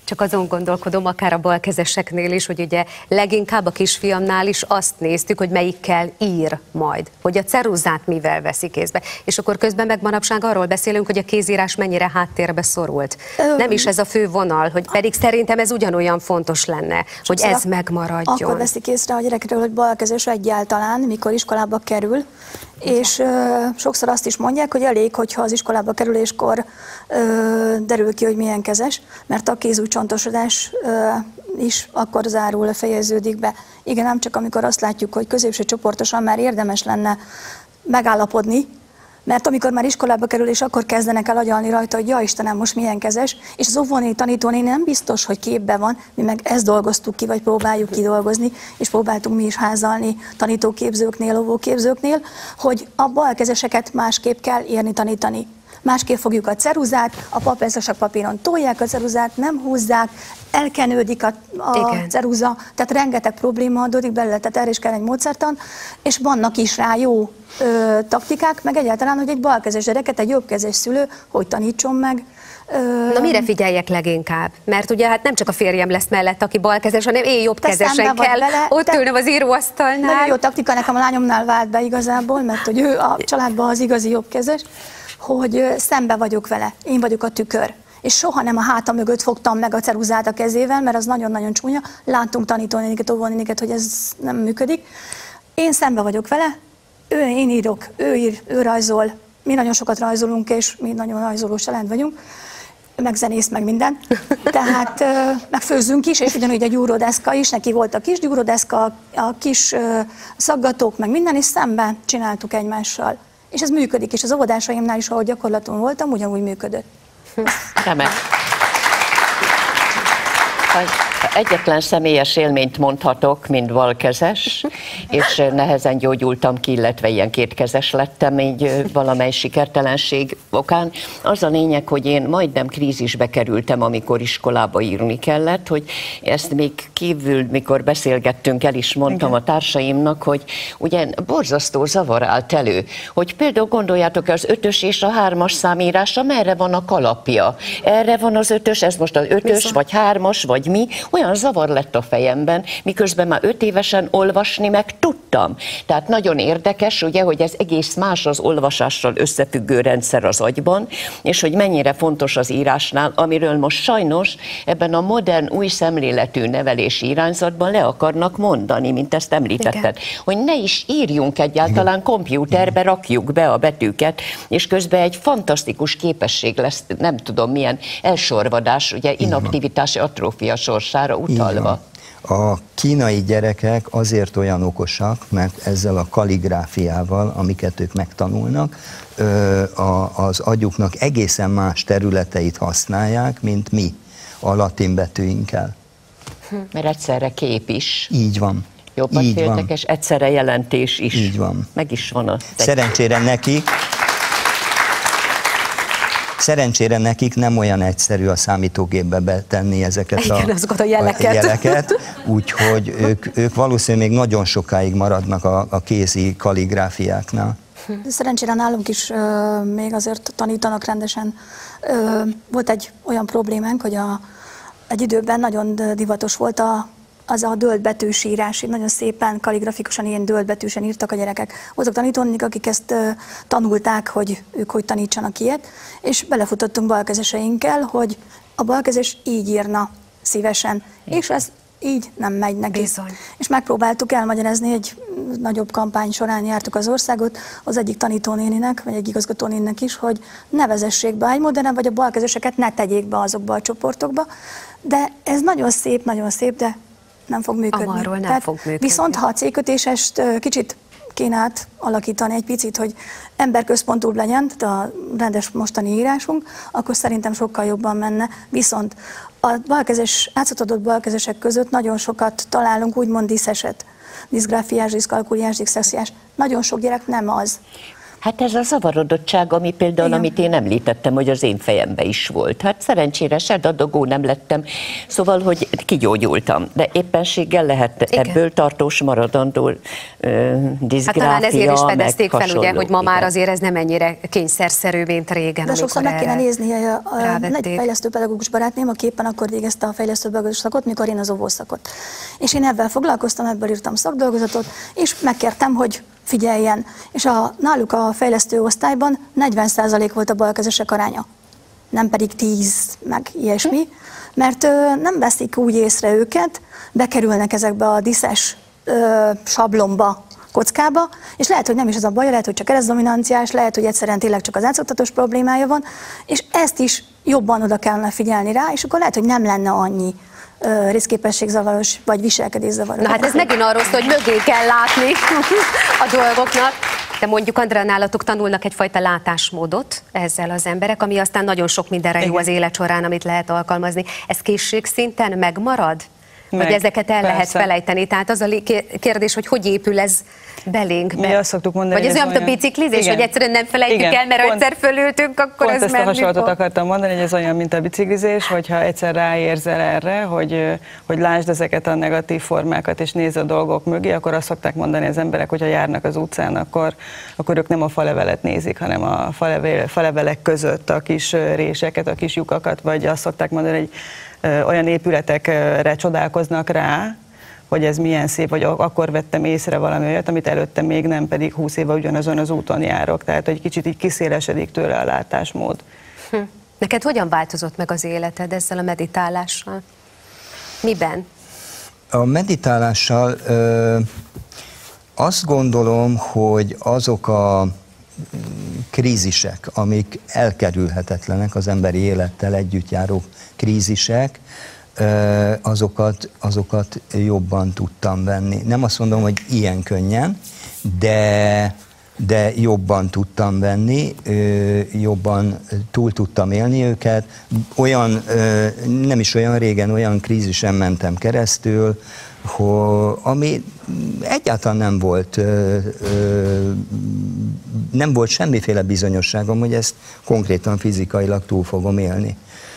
Csak azon gondolkodom, akár a balkezeseknél is, hogy ugye leginkább a kisfiamnál is azt néztük, hogy melyikkel ír majd, hogy a ceruzát mivel veszi kézbe. És akkor közben meg manapság arról beszélünk, hogy a kézírás mennyire háttérbe szorult. Nem is ez a fő vonal, hogy pedig szerintem ez ugyanolyan fontos lenne, hogy ez megmaradjon. Akkor veszik észre a gyerekről, hogy balkezes egyáltalán, mikor iskolába kerül, és sokszor azt is mondják, hogy elég, hogyha az iskolába kerüléskor derül ki, hogy milyen kezes, mert a kézújcsontosodás is akkor zárul, fejeződik be. Igen, nem csak amikor azt látjuk, hogy középső csoportosan már érdemes lenne megállapodni, mert amikor már iskolába kerül, és akkor kezdenek el agyalni rajta, hogy ja Istenem, most milyen kezes, és az óvónéni, tanítónéni nem biztos, hogy képben van, mi meg ezt dolgoztuk ki, vagy próbáljuk kidolgozni, és próbáltunk mi is házalni tanítóképzőknél, óvóképzőknél, hogy a balkezeseket másképp kell írni, tanítani. Másképp fogjuk a ceruzát, a papírszak papíron tolják a ceruzát, nem húzzák, elkenődik a ceruza, tehát rengeteg probléma adódik belőle, tehát erre is kell egy módszertan, és vannak is rá jó taktikák, meg egyáltalán, hogy egy balkezes gyereket, egy jobbkezes szülő hogy tanítson meg. Na mire figyeljek leginkább? Mert ugye hát nem csak a férjem lesz mellett, aki balkezes, hanem én jobbkezesen kell ott ülnöm az íróasztalnál. Nagyon jó taktika, nekem a lányomnál vált be igazából, mert hogy ő a családban az igazi jobbkezes, hogy szembe vagyok vele, én vagyok a tükör. És soha nem a hátam mögött fogtam meg a ceruzát a kezével, mert az nagyon-nagyon csúnya. Láttunk tanítónéniket, óvónéniket, hogy ez nem működik. Én szembe vagyok vele, én írok, ő ír, ő rajzol. Mi nagyon sokat rajzolunk, és mi nagyon rajzoló család vagyunk. Meg zenész, meg minden. Tehát meg főzünk is, és ugyanúgy a gyúródeszka is, neki volt a kis gyúródeszka, a kis szaggatók, meg minden, és szemben csináltuk egymással. És ez működik, és az óvodásaimnál is, ahol gyakorlaton voltam, ugyanúgy működött. Remek. Egyetlen személyes élményt mondhatok, mint balkezes, és nehezen gyógyultam ki, illetve ilyen kétkezes lettem így valamely sikertelenség okán. Az a lényeg, hogy én majdnem krízisbe kerültem, amikor iskolába írni kellett, hogy ezt még kívül, mikor beszélgettünk, el is mondtam a társaimnak, hogy ugye borzasztó zavar állt elő, hogy például gondoljátok, az 5-ös és a 3-as számírása merre van a kalapja? Erre van az 5-ös, ez most az 5-ös, vagy 3-as, vagy mi? Olyan zavar lett a fejemben, miközben már 5 évesen olvasni meg tudtam. Tehát nagyon érdekes, ugye, hogy ez egész más az olvasással összefüggő rendszer az agyban, és hogy mennyire fontos az írásnál, amiről most sajnos ebben a modern, új szemléletű nevelési irányzatban le akarnak mondani, mint ezt említetted, hogy ne is írjunk egyáltalán kompjúterbe, rakjuk be a betűket, és közben egy fantasztikus képesség lesz, nem tudom milyen elsorvadás, ugye inaktivitási atrófia sorsára utalva. A kínai gyerekek azért olyan okosak, mert ezzel a kalligráfiával, amiket ők megtanulnak, az agyuknak egészen más területeit használják, mint mi a latin betűinkkel. Mert egyszerre kép is. Így van. Jobban féltek, és egyszerre jelentés is. Így van. Meg is van az. Szerencsére nekik nem olyan egyszerű a számítógépbe betenni ezeket a jeleket, úgyhogy ők valószínűleg még nagyon sokáig maradnak a kézi kalligráfiáknál. Szerencsére nálunk is még azért tanítanak rendesen. Volt egy olyan problémánk, hogy egy időben nagyon divatos volt az a dölt betűs írás, nagyon szépen, kalligrafikusan, ilyen dölt betűsen írtak a gyerekek. Voltak tanítónénik, akik ezt tanulták, hogy ők hogy tanítsanak ilyet, és belefutottunk balkezeseinkkel, hogy a balkezes így írna szívesen, és ez így nem megy neki. Bizony. És megpróbáltuk elmagyarázni, egy nagyobb kampány során jártuk az országot, az egyik tanítónéninek, vagy egy igazgatónéninek is, hogy ne vezessék be egy modern, vagy a balkezeseket ne tegyék be azokba a csoportokba, de ez nagyon szép, de nem fog működni. Nem fog működni. Viszont ha a cégkötésest kicsit kéne átalakítani egy picit, hogy emberközpontúbb legyen, tehát a rendes mostani írásunk, akkor szerintem sokkal jobban menne. Viszont a balkezes, átszatadott balkezesek között nagyon sokat találunk úgymond diszeset. Diszgráfiás, diszkalkuliás, diszlexiás. Nagyon sok gyerek nem az. Hát ez a zavarodottság, ami például, Igen. amit én említettem, hogy az én fejembe is volt. Hát szerencsére se dadogó nem lettem, szóval, hogy kigyógyultam. De éppenséggel lehet ebből tartós maradandó diszgráfia, hát talán ezért is fedezték fel, ugye, hogy ma igen. már azért ez nem ennyire kényszerszerű, mint régen. De sokszor meg kéne nézni, hogy egy fejlesztőpedagógus barátném, aki éppen akkor végezte a fejlesztőpedagógus szakot, mikor én az óvószakot. És én ebben foglalkoztam, ebből írtam szakdolgozatot, és megkértem, hogy figyeljen. És náluk a fejlesztő osztályban 40% volt a balkezesek aránya, nem pedig 10, meg ilyesmi, mert nem veszik úgy észre őket, bekerülnek ezekbe a diszes sablonba, kockába, és lehet, hogy nem is az a baj, lehet, hogy csak keresztdominanciás, lehet, hogy egyszerűen tényleg csak az átszoktatós problémája van, és ezt is jobban oda kellene figyelni rá, és akkor lehet, hogy nem lenne annyi részképességzavaros vagy viselkedészzavaros. Na hát ez megint arról szól, hogy mögé kell látni a dolgoknak. De mondjuk, Andrea, nálatok tanulnak egyfajta látásmódot ezzel az emberek, ami aztán nagyon sok mindenre jó az élet során, amit lehet alkalmazni. Ez készségszinten megmarad? Vagy ezeket el lehet felejteni? Tehát az a kérdés, hogy épül ez belénk be. Mi azt szoktuk mondani, vagy ez olyan, mint a biciklizés, hogy egyszerűen nem felejtjük el, mert egyszer fölültünk, akkor pont ez ezt a hasonlatot akartam mondani, hogy ez olyan, mint a biciklizés, hogyha egyszer ráérzel erre, hogy lásd ezeket a negatív formákat, és nézz a dolgok mögé, akkor azt szokták mondani az emberek, hogyha járnak az utcán, akkor ők nem a falevelet nézik, hanem a falevelek között a kis réseket, a kis lyukakat, vagy azt szokták mondani, hogy olyan épületekre csodálkoznak rá, hogy ez milyen szép, vagy akkor vettem észre valami olyat, amit előtte még nem, pedig 20 éve ugyanazon az úton járok. Tehát, hogy kicsit így kiszélesedik tőle a látásmód. Neked hogyan változott meg az életed ezzel a meditálással? Miben? A meditálással azt gondolom, hogy azok a krízisek, amik elkerülhetetlenek, az emberi élettel együtt járó krízisek, azokat jobban tudtam venni. Nem azt mondom, hogy ilyen könnyen, de jobban tudtam venni, jobban túl tudtam élni őket. Nem is olyan régen olyan krízisen mentem keresztül, ami egyáltalán nem volt semmiféle bizonyosságom, hogy ezt konkrétan fizikailag túl fogom élni.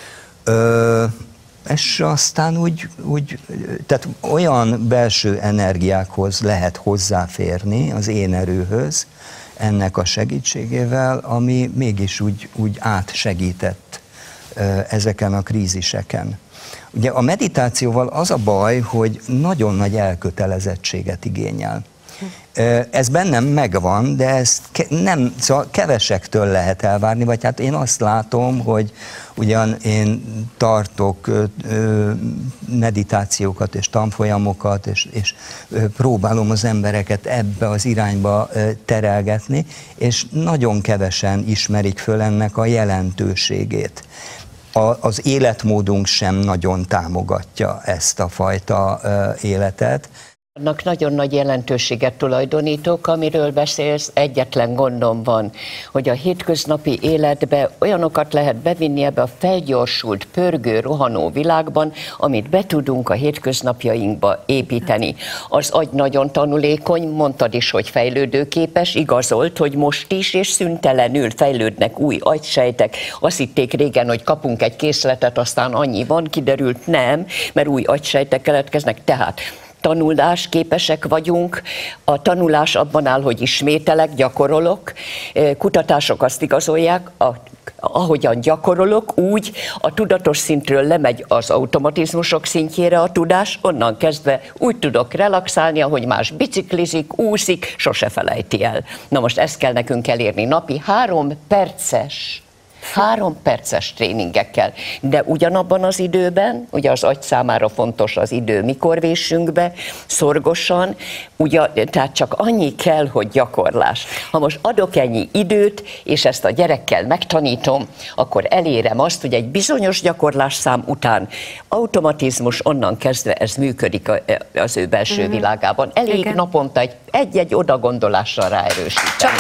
És aztán tehát olyan belső energiákhoz lehet hozzáférni, az én erőhöz, ennek a segítségével, ami mégis úgy átsegített ezeken a kríziseken. Ugye a meditációval az a baj, hogy nagyon nagy elkötelezettséget igényel. Ez bennem megvan, de ezt szóval kevesektől lehet elvárni, vagy hát én azt látom, hogy ugyan én tartok meditációkat és tanfolyamokat, és próbálom az embereket ebbe az irányba terelgetni, és nagyon kevesen ismerik föl ennek a jelentőségét. Az életmódunk sem nagyon támogatja ezt a fajta életet. Annak nagyon nagy jelentőséget tulajdonítok, amiről beszélsz, egyetlen gondom van, hogy a hétköznapi életbe olyanokat lehet bevinni ebbe a felgyorsult, pörgő, rohanó világban, amit be tudunk a hétköznapjainkba építeni. Az agy nagyon tanulékony, mondtad is, hogy fejlődőképes, igazolt, hogy most is és szüntelenül fejlődnek új agysejtek. Azt hitték régen, hogy kapunk egy készletet, aztán annyi van, kiderült nem, mert új agysejtek keletkeznek, tehát tanulásképesek vagyunk. A tanulás abban áll, hogy ismételek, gyakorolok. Kutatások azt igazolják, ahogyan gyakorolok, úgy a tudatos szintről lemegy az automatizmusok szintjére a tudás, onnan kezdve úgy tudok relaxálni, ahogy más biciklizik, úszik, sose felejti el. Na most ezt kell nekünk elérni napi 3 perces tréningekkel, de ugyanabban az időben, ugye az agy számára fontos az idő, mikor vésünk be, szorgosan, ugye, tehát csak annyi kell, hogy gyakorlás. Ha most adok ennyi időt, és ezt a gyerekkel megtanítom, akkor elérem azt, hogy egy bizonyos gyakorlásszám után automatizmus, onnan kezdve ez működik az ő belső világában. Elég igen. Naponta egy-egy odagondolással ráerősíteni.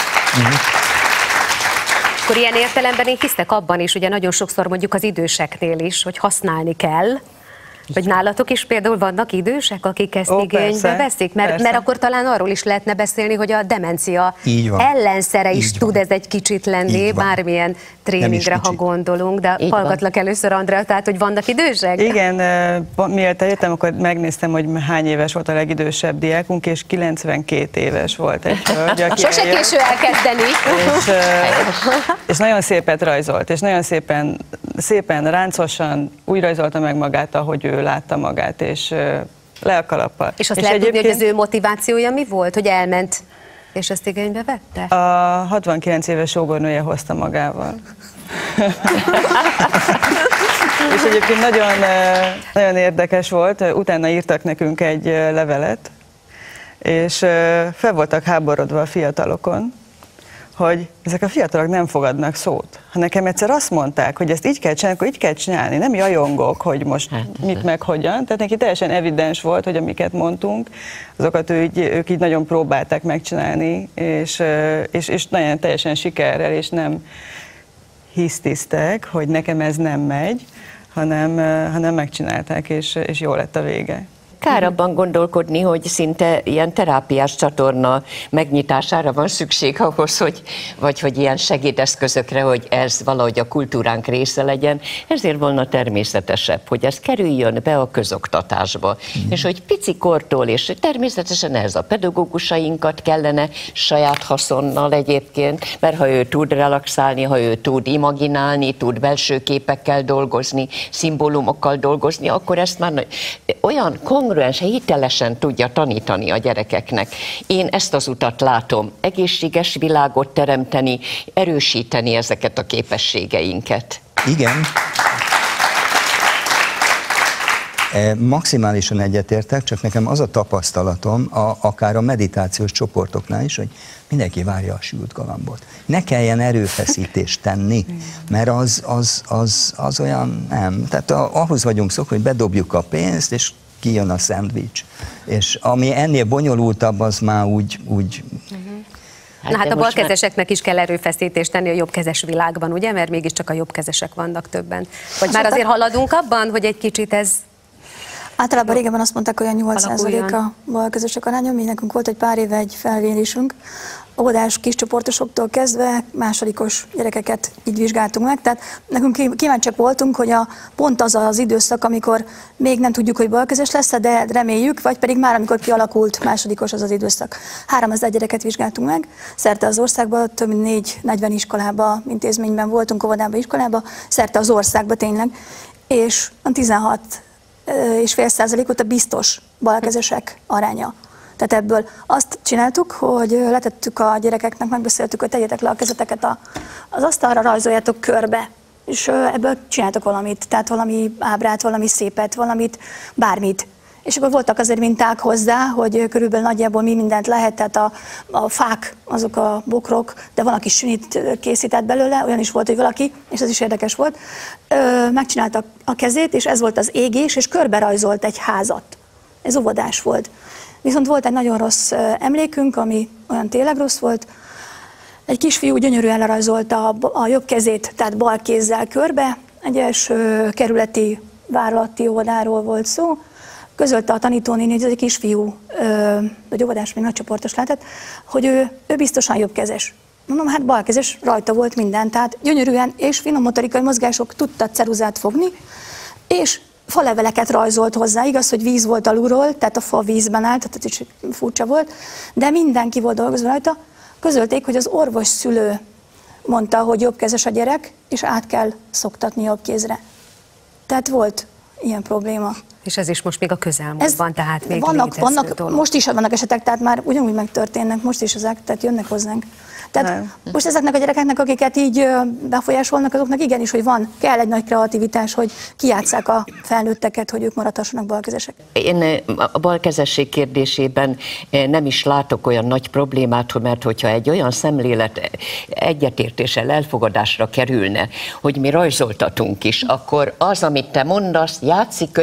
Akkor ilyen értelemben én hiszek abban is, ugye nagyon sokszor mondjuk az időseknél is, hogy használni kell Vagy nálatok is például vannak idősek, akik ezt igénybe veszik? Mert akkor talán arról is lehetne beszélni, hogy a demencia ellenszere is tud ez egy kicsit lenni, bármilyen tréningre, ha gondolunk, de hallgatlak először, Andrea, tehát, hogy vannak idősek? Igen, mielőtt eljöttem, akkor megnéztem, hogy hány éves volt a legidősebb diákunk, és 92 éves volt egy hölgy, aki sose késő elkezdeni. És nagyon szépet rajzolt, és nagyon szépen ráncosan úgy rajzolta meg magát, ahogy ő látta magát, és le a kalappal. És azt lehet tudni, hogy az ő motivációja mi volt, hogy elment, és ezt igénybe vette? A 69 éves sógornője hozta magával. És egyébként nagyon érdekes volt, utána írtak nekünk egy levelet, és fel voltak háborodva a fiatalokon, hogy ezek a fiatalok nem fogadnak szót. Ha nekem egyszer azt mondták, hogy ezt így kell csinálni, akkor így kell csinálni, nem jajongok, hogy most mit meg hogyan. Tehát neki teljesen evidens volt, hogy amiket mondtunk, azokat ők így nagyon próbálták megcsinálni, és nagyon teljesen sikerrel, és nem hisztisztek, hogy nekem ez nem megy, hanem megcsinálták, és jó lett a vége. Kár abban gondolkodni, hogy szinte ilyen terápiás csatorna megnyitására van szükség ahhoz, hogy ilyen segédeszközökre, hogy ez valahogy a kultúránk része legyen. Ezért volna természetesebb, hogy ez kerüljön be a közoktatásba. És hogy pici kortól, és természetesen ez a pedagógusainkat kellene saját haszonnal egyébként, mert ha ő tud relaxálni, ha ő tud imaginálni, tud belső képekkel dolgozni, szimbólumokkal dolgozni, akkor ezt már olyan hitelesen tudja tanítani a gyerekeknek. Én ezt az utat látom, egészséges világot teremteni, erősíteni ezeket a képességeinket. Igen. Maximálisan egyetértek, csak nekem az a tapasztalatom, akár a meditációs csoportoknál is, hogy mindenki várja a sült galambot. Ne kelljen erőfeszítést tenni, mert az olyan nem. Tehát ahhoz vagyunk szokva, hogy bedobjuk a pénzt, és kijön a szendvics. És ami ennél bonyolultabb, az már úgy... Na hát a balkezeseknek is kell erőfeszítést tenni a jobbkezes világban, ugye? Mert mégiscsak a jobbkezesek vannak többen. Vagy már azért haladunk abban, hogy egy kicsit ez... Általában régebben azt mondták, hogy olyan 8% a balkezesek aránya, mi nekünk volt egy pár éve egy felmérésünk, óvodás kiscsoportosoktól kezdve másodikos gyerekeket így vizsgáltunk meg, tehát nekünk kíváncsiak voltunk, hogy pont az az időszak, amikor még nem tudjuk, hogy balkezes lesz, de reméljük, vagy pedig már amikor kialakult másodikos az időszak. 3000 gyereket vizsgáltunk meg, szerte az országban, több mint 4-40 iskolában, intézményben voltunk, óvodában, iskolában, szerte az országban tényleg, és 16,5%-ot a biztos balkezesek aránya. Tehát ebből azt csináltuk, hogy letettük a gyerekeknek, megbeszéltük, hogy tegyetek le a kezeteket az asztalra, rajzoljátok körbe, és ebből csináltok valamit, tehát valami ábrát, valami szépet, valamit, bármit. És akkor voltak azért minták hozzá, hogy körülbelül nagyjából mi mindent lehet, tehát a fák, azok a bokrok, de van, aki sünit készített belőle, olyan is volt, hogy valaki, és ez is érdekes volt, megcsinálta a kezét, és ez volt az égés, és körbe rajzolt egy házat. Ez óvodás volt. Viszont volt egy nagyon rossz emlékünk, ami olyan tényleg rossz volt. Egy kisfiú gyönyörűen lerajzolta a jobb kezét, tehát bal kézzel körbe. Egy első kerületi vállalati óvodáról volt szó. Közölte a tanítónéni, hogy ez egy kisfiú, vagy óvodás, még nagycsoportos lehetett, hogy ő biztosan jobbkezes. Mondom, hát balkezes, rajta volt minden, tehát gyönyörűen és finom motorikai mozgások, tudta ceruzát fogni, és faleveleket rajzolt hozzá, igaz, hogy víz volt alulról, tehát a fa vízben állt, tehát ez is furcsa volt, de mindenki volt dolgozva rajta. Közölték, hogy az orvos szülő mondta, hogy jobbkezes a gyerek, és át kell szoktatni jobb kézre. Tehát volt ilyen probléma. És ez is most még a közelmúltban, tehát még létező dolog. Most is vannak esetek, tehát már ugyanúgy megtörténnek, most is ezek, tehát jönnek hozzánk. Tehát most ezeknek a gyerekeknek, akiket így befolyásolnak, azoknak igenis, hogy kell egy nagy kreativitás, hogy kijátsszák a felnőtteket, hogy ők maradhassanak balkezesek. Én a balkezesség kérdésében nem is látok olyan nagy problémát, mert hogyha egy olyan szemlélet egyetértéssel elfogadásra kerülne, hogy mi rajzoltatunk is, akkor az, amit te mondasz, játszik, könnyedséggel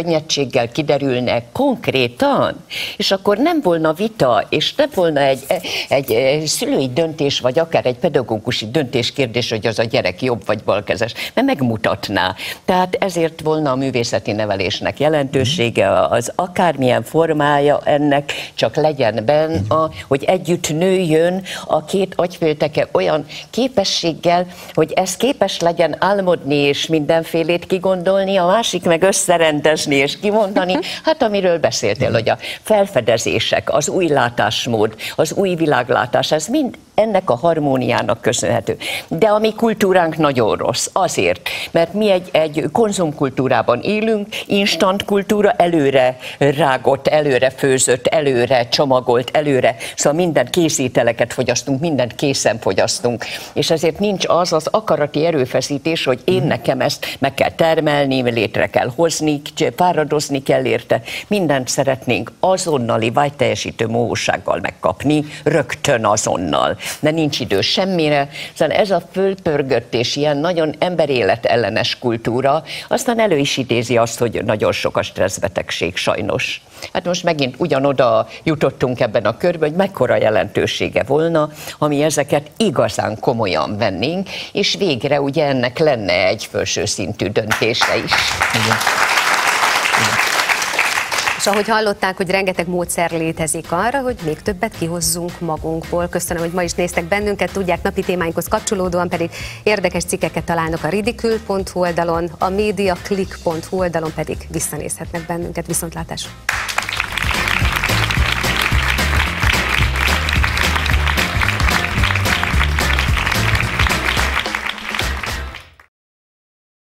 képességgel kiderülne konkrétan, és akkor nem volna vita, és nem volna egy szülői döntés, vagy akár egy pedagógusi döntés kérdés, hogy az a gyerek jobb vagy balkezes, mert megmutatná. Tehát ezért volna a művészeti nevelésnek jelentősége, az akármilyen formája ennek, csak legyen benne, hogy együtt nőjön a két agyfélteke olyan képességgel, hogy ez képes legyen álmodni és mindenfélét kigondolni, a másik meg összerendezni és kimondani, hát amiről beszéltél, hogy a felfedezések, az új látásmód, az új világlátás, ez mind ennek a harmóniának köszönhető. De a mi kultúránk nagyon rossz, azért, mert mi egy konzumkultúrában élünk, instant kultúra, előre rágott, előre főzött, előre csomagolt, előre, szóval minden készételeket fogyasztunk, mindent készen fogyasztunk, és ezért nincs az akarati erőfeszítés, hogy én nekem ezt meg kell termelni, létre kell hozni, fáradozni kell érte, mindent szeretnénk azonnali vágyteljesítő mohósággal megkapni, rögtön azonnal. De nincs idő semmire, szóval ez a fölpörgött és ilyen nagyon emberélet ellenes kultúra, aztán elő is idézi azt, hogy nagyon sok a stresszbetegség sajnos. Hát most megint ugyanoda jutottunk ebben a körben, hogy mekkora jelentősége volna, ha mi ezeket igazán komolyan vennénk, és végre ugye ennek lenne egy felső szintű döntése is. Igen. És ahogy hallották, hogy rengeteg módszer létezik arra, hogy még többet kihozzunk magunkból. Köszönöm, hogy ma is néztek bennünket, tudják, napi témáinkhoz kapcsolódóan pedig érdekes cikkeket találnak a ridicule.hu oldalon, a mediaclick.hu oldalon pedig visszanézhetnek bennünket. Viszontlátásra!